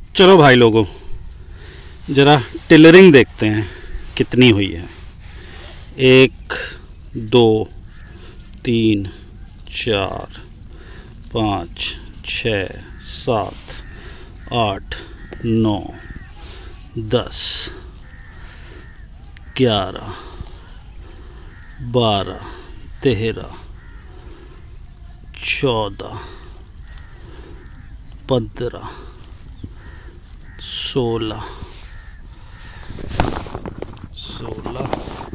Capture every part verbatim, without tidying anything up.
चलो भाई लोगों, ज़रा टिलरिंग देखते हैं कितनी हुई है। एक, दो, तीन, चार, पाँच, छः, सात, आठ, नौ, दस, ग्यारह, बारह, तेरह, चौदह, पंद्रह, सोलह, सोलह,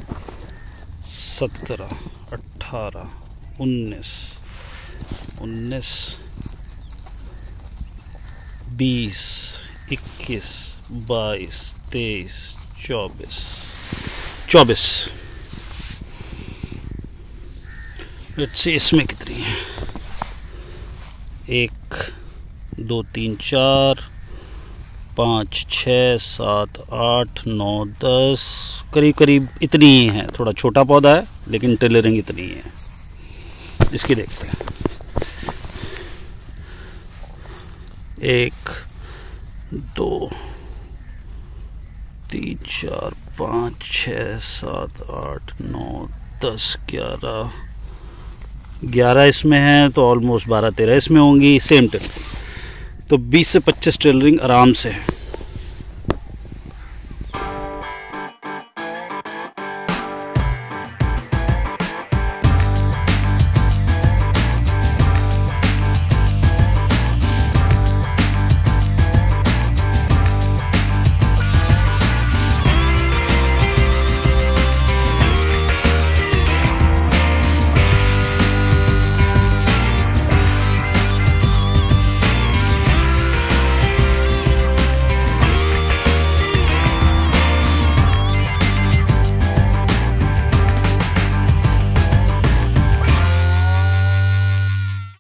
सत्रह, अठारह, उन्नीस, उन्नीस, बीस, इक्कीस, बाईस, तेईस, चौबीस, चौबीस। लेट्स सी इसमें कितनी है। एक, दो, तीन, चार, पाँच, छः, सात, आठ, नौ, दस, करीब करीब इतनी ही है। थोड़ा छोटा पौधा है लेकिन टिलरिंग इतनी ही है। इसकी देखते हैं। एक, दो, तीन, चार, पाँच, छः, सात, आठ, नौ, दस, ग्यारह, ग्यारह इसमें है तो ऑलमोस्ट बारह तेरह इसमें होंगी। सेम टिलरिंग तो बीस से पच्चीस टिलरिंग आराम से है।